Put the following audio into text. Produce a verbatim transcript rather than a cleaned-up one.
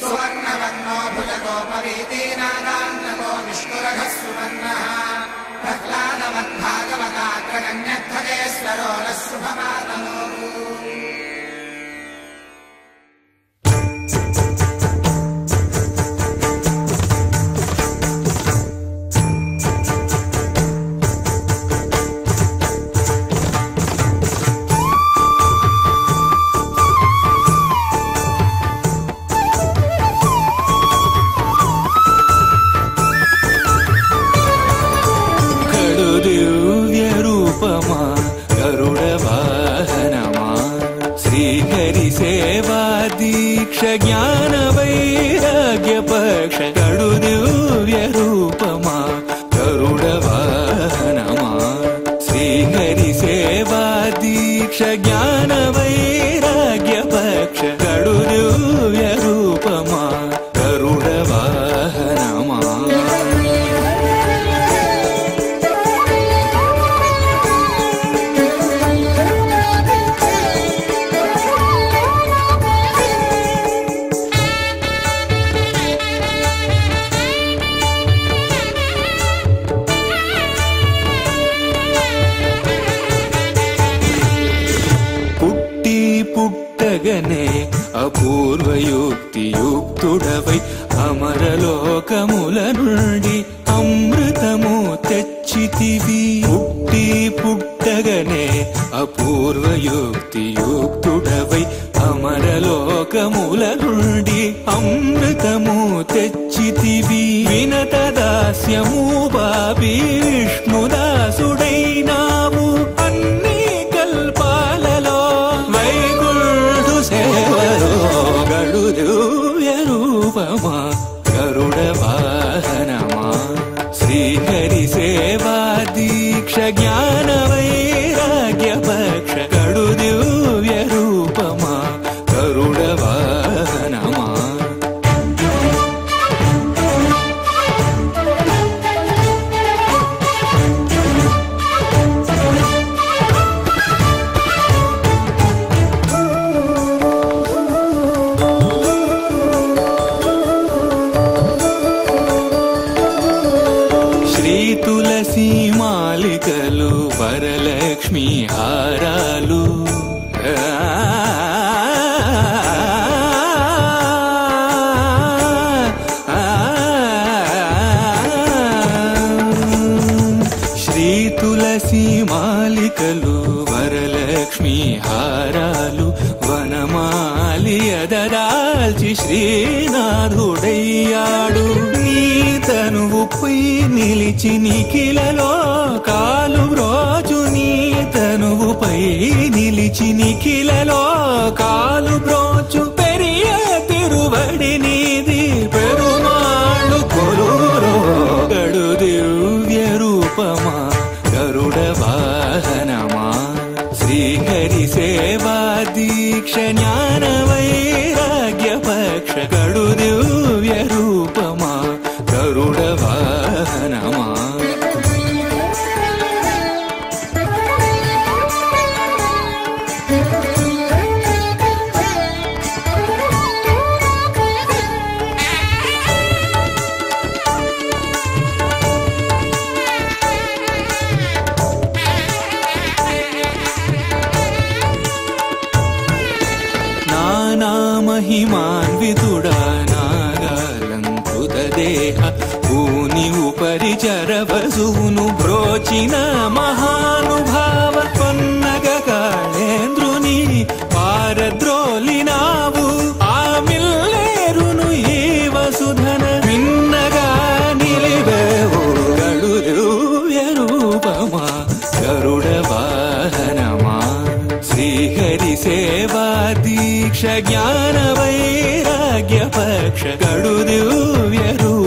सुवर्णवर्णो भुजगोपवीतीनागान्तको विष्णुरघः सुवर्णः प्रह्लादमद्भागवताग्रगण्यध्वजेश्वरो नः शुभमातनोः। ज्ञान वैराग्य पक्ष कड़ु दिव्य रूपमा गरुड़ वाहनमा श्रीहरि सेवा दीक्ष ज्ञान वैराग्य पक्ष कड़ु दिव्य रूपमा गरुड़ वाहनमा। అపూర్వయుక్తియుక్తుడవై అమరలోకముల నుండి అమృతము తెచ్చితివి పుట్టి పుట్టగనే అపూర్వయుక్తియుక్తుడవై అమరలోకముల నుండి అమృతము తెచ్చితివి వినత దాస్యము బాబి విష్ణుదాసుడైనావు అన్ని కల్పాలలో వైకుంఠు సేవలో గడు దివ్య రూపమా గరుడ వాహనమా శ్రీహరి సేవా దీక్ష జ్ఞాన వైరాగ్య పక్ష గడు దివ్య రూపమా గరుడ వాహనమా. తులసి మాలికలు వరలక్ష్మి హారాలు శ్రీ తులసి మాలికలు వరలక్ష్మి హారాలు వనమాలి అదరాల్చి శ్రీనాథుడయ్యాడు తనువుపై నిలిచి నిఖిలలో కాలు బ్రోచు నీ తనువుపై నిలిచి నిఖిలలో కాలు బ్రోచు పెరియ తిరువడి నీది పెరుమాళ్ళు కొలురో గడు దివ్య రూపమా గరుడ వాహనమా శ్రీహరి సేవా దీక్ష జ్ఞాన వైరాగ్య పక్ష గడు దివ్య రూపమా గరుడ వాహనమా. నానా మహిమాన్వితుడా నాగాలంకృత దేహ భూని ఉపరి చరవసును బ్రోచిన మహానుభావ కొన్నగ కాళేంద్రుని పారద్రోలినావు ఆ మిల్లేరును ఈ వసుధన మిన్నగా నిలివేవు గడు దివ్య రూపమా గరుడ వాహనమా శ్రీహరి సేవా దీక్ష జ్ఞాన వైరాగ్య పక్ష గడు దివ్య రూపమా